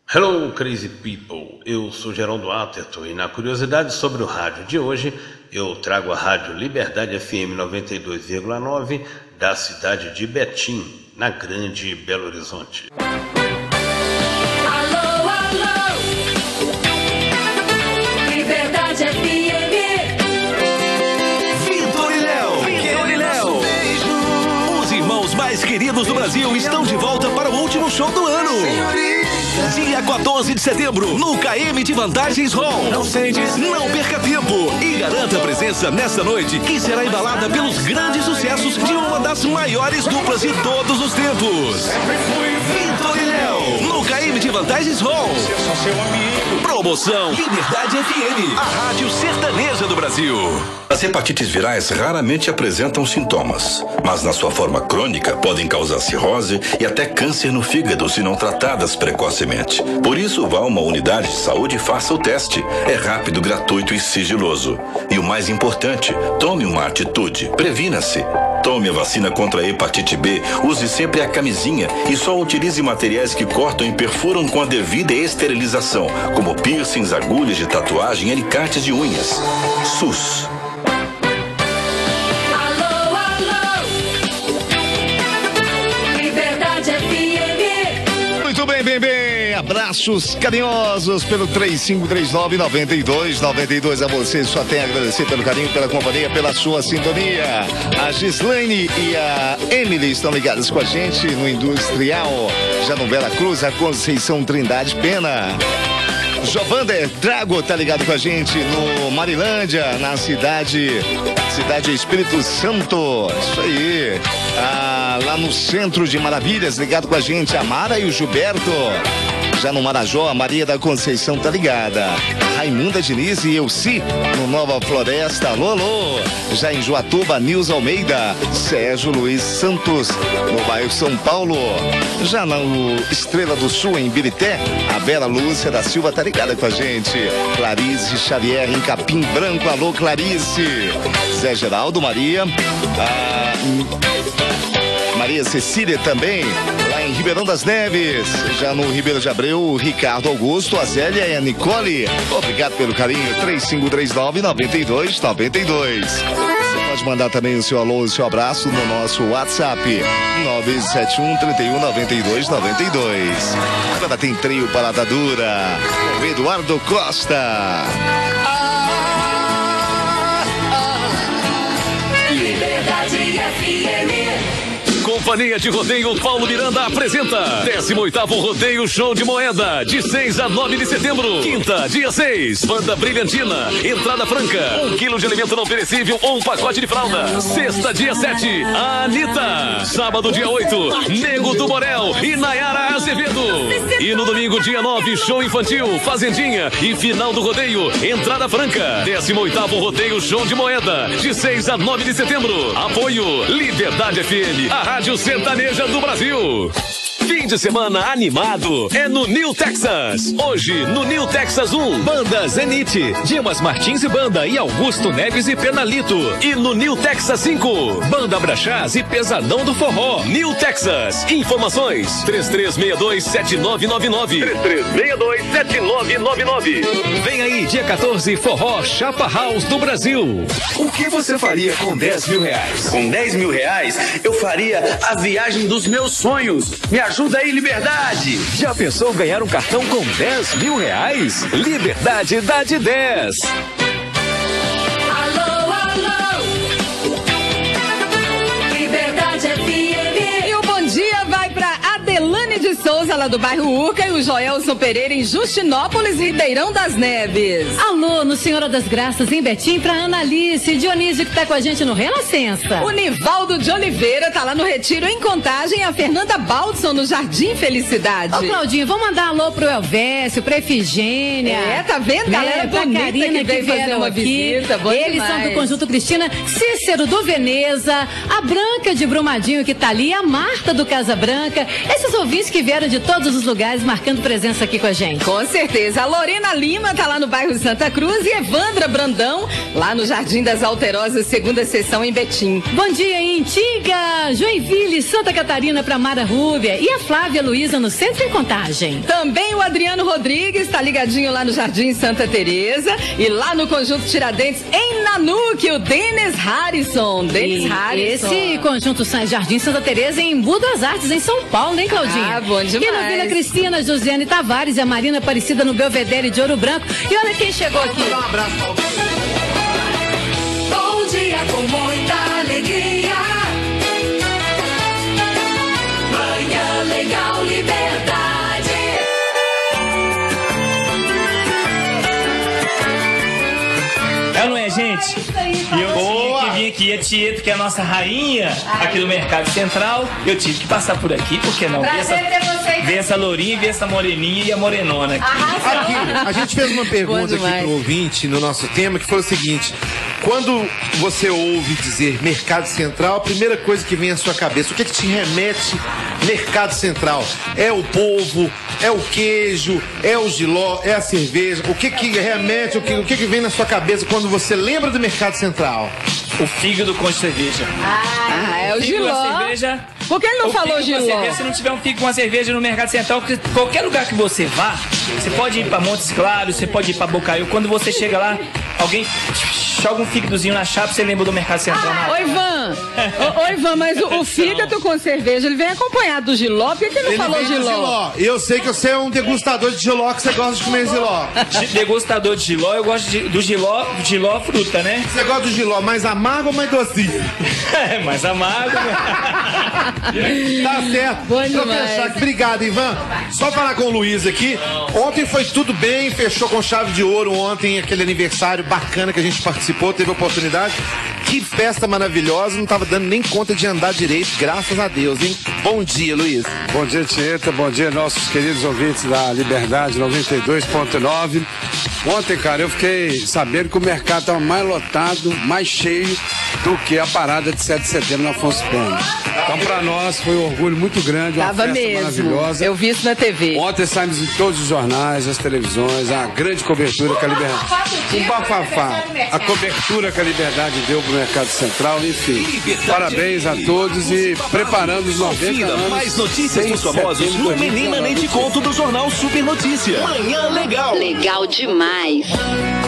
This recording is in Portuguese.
Hello, crazy people! Eu sou Geraldo Atterton e na curiosidade sobre o rádio de hoje, eu trago a rádio Liberdade FM 92,9 da cidade de Betim, na Grande Belo Horizonte. Alô, alô! Liberdade FM! Vitor e Léo! Os irmãos mais queridos do Brasil estão de volta para o último show do ano. Dia 14 de setembro, no KM de Vantagens Hall. Não perca tempo e garanta a presença nessa noite, que será embalada pelos grandes sucessos de uma das maiores duplas de todos os tempos. Vitor e Léo, no KM de Vantagens Hall. Promoção Liberdade FM, a rádio sertaneja do Brasil. As hepatites virais raramente apresentam sintomas, mas na sua forma crônica podem causar cirrose e até câncer no fígado se não tratadas precocemente. Por isso, vá a uma unidade de saúde e faça o teste. É rápido, gratuito e sigiloso. E o mais importante, tome uma atitude. Previna-se. Tome a vacina contra a hepatite B, use sempre a camisinha e só utilize materiais que cortam e perfuram com a devida esterilização, como piercings, agulhas de tatuagem e alicates de unhas. SUS. Alô, alô! Liberdade FM! Muito bem. Abraços carinhosos pelo 3539-9292. A você só tem a agradecer pelo carinho, pela companhia, pela sua sintonia. A Gislaine e a Emily estão ligadas com a gente no Industrial, já no Vera Cruz, a Conceição Trindade Pena. Jovander Drago tá ligado com a gente no Marilândia, na cidade Espírito Santo. Isso aí. Lá no Centro de Maravilhas, ligado com a gente, a Mara e o Gilberto. Já no Marajó, a Maria da Conceição tá ligada. Raimunda Diniz e Elci no Nova Floresta. Alô, alô. Já em Joatuba, Nils Almeida, Sérgio Luiz Santos no bairro São Paulo. Já no Estrela do Sul, em Birité, a Vera Lúcia da Silva tá ligada com a gente. Clarice Xavier em Capim Branco. Alô, Clarice. Zé Geraldo, Maria. Maria Cecília também, lá em Ribeirão das Neves. Já no Ribeiro de Abreu, o Ricardo Augusto, a Zélia e a Nicole. Obrigado pelo carinho. 3539-9292. Você pode mandar também o seu alô, o seu abraço no nosso WhatsApp 971-3192-92. Agora tem trio Parada Dura com Eduardo Costa. Liberdade FM! Companhia de Rodeio Paulo Miranda apresenta 18º Rodeio Show de Moeda, de 6 a 9 de setembro. Quinta, dia 6, Banda Brilhantina, entrada franca, 1 quilo de alimento não perecível ou um pacote de fralda. Sexta, dia 7, Anitta. Sábado, dia 8, Nego do Borel e Nayara Azevedo. E no domingo, dia 9, show infantil, Fazendinha e final do rodeio, entrada franca. 18º Rodeio Show de Moeda, de 6 a 9 de setembro. Apoio Liberdade FM, a rádio sertaneja do Brasil. Fim de semana animado é no New Texas. Hoje, no New Texas 1, Banda Zenith, Dimas Martins e Banda e Augusto Neves e Penalito. E no New Texas 5, Banda Brachás e Pesadão do Forró. New Texas. Informações 3362-7999. 3362-7999. Vem aí, dia 14, Forró Chapa House do Brasil. O que você faria com 10 mil reais? Com 10 mil reais, eu faria a viagem dos meus sonhos. Me ajuda aí, Liberdade! Já pensou ganhar um cartão com 10 mil reais? Liberdade dá de 10. Alô, alô! Liberdade FM! E o bom dia vai pra Adelane de Souza, lá do bairro Urca, e o Joelson Pereira em Justinópolis, Ribeirão das Neves. Alô, no Senhora das Graças, em Betim, pra Analice, Dionísio que tá com a gente no Renascença. O Nivaldo de Oliveira tá lá no Retiro, em Contagem, a Fernanda Baldson no Jardim Felicidade. Ô, Claudinho, vamos mandar alô pro Elvésio, pra Efigênia. É, tá vendo, galera? Pra Bonita Karina que veio fazer uma visita, bom Eles demais. são do Conjunto Cristina, Cícero do Veneza, a Branca de Brumadinho que tá ali, a Marta do Casa Branca. Esses ouvintes ouvintes que vieram de todos os lugares marcando presença aqui com a gente. Com certeza. A Lorena Lima tá lá no bairro Santa Cruz e Evandra Brandão lá no Jardim das Alterosas, segunda sessão em Betim. Bom dia em Antiga, Joinville, Santa Catarina para Mara Rúbia e a Flávia Luiza no Centro em Contagem. Também o Adriano Rodrigues tá ligadinho lá no Jardim Santa Teresa e lá no Conjunto Tiradentes em Nanuque, o Denis Harrison. Esse Conjunto Jardim Santa Teresa em Embu das Artes, em São Paulo, hein, Claudinha? Ah, bom demais. E na Vila Cristina, Josiane Tavares e a Marina Aparecida no Belvedere de Ouro Branco. E olha quem chegou aqui. Um abraço. Bom dia com muita alegria. Manhã Legal Liberdade. Não é, gente? E eu tinha que vir aqui, a Tieto, que é a nossa rainha aqui do Mercado Central. Eu tive que passar por aqui, por que não? Ver essa lourinha, ver essa moreninha e a morenona aqui. Aqui, a gente fez uma pergunta aqui pro ouvinte no nosso tema, que foi o seguinte: quando você ouve dizer Mercado Central, a primeira coisa que vem à sua cabeça, o que te remete Mercado Central? É o povo? É o queijo? É o jiló? É a cerveja? O que remete? O que vem na sua cabeça quando você lembra do Mercado Central? O fígado com cerveja. É o fígado Giló. com cerveja. Por que ele não falou Giló? Se não tiver um figo com a cerveja no Mercado Central, qualquer lugar que você vá, você pode ir pra Montes Claros, você pode ir pra Bocaiúva. Quando você chega lá, alguém joga um fígadozinho na chapa, você lembra do Mercado Central. Oi, Ivan. Oi, Ivan, mas o fígado com cerveja, ele vem acompanhado do Giló. Por que ele não falou Giló? Eu sei que você é um degustador de Giló, que você gosta de comer Giló. Degustador de Giló, eu gosto do Giló fruta, né? Você gosta do Giló mais amargo ou mais docinho? É, mais amargo. Tá certo. Bom demais. Obrigado, Ivan. Só falar com o Luiz aqui. Ontem foi tudo bem, fechou com chave de ouro ontem, aquele aniversário bacana que a gente participou, teve oportunidade. Que festa maravilhosa, não tava dando nem conta de andar direito, graças a Deus, hein? Bom dia, Luiz. Bom dia, Tieta. Bom dia, nossos queridos ouvintes da Liberdade 92.9. Ontem, cara, eu fiquei sabendo que o mercado estava mais lotado, mais cheio do que a parada de 7 de setembro na Afonso Pena. Então, para nós, foi um orgulho muito grande, uma Tava festa mesmo. maravilhosa. Eu vi isso na TV. Ontem saímos em todos os jornais, as televisões, a grande cobertura que a Liberdade... Um bafafá. A cobertura que a Liberdade deu pro Mercado Central, enfim. Parabéns a todos e preparando os 90 anos. Mais notícias dos famosos no Menina Nem Te Conto do Jornal Super Notícia. Manhã Legal. Legal demais.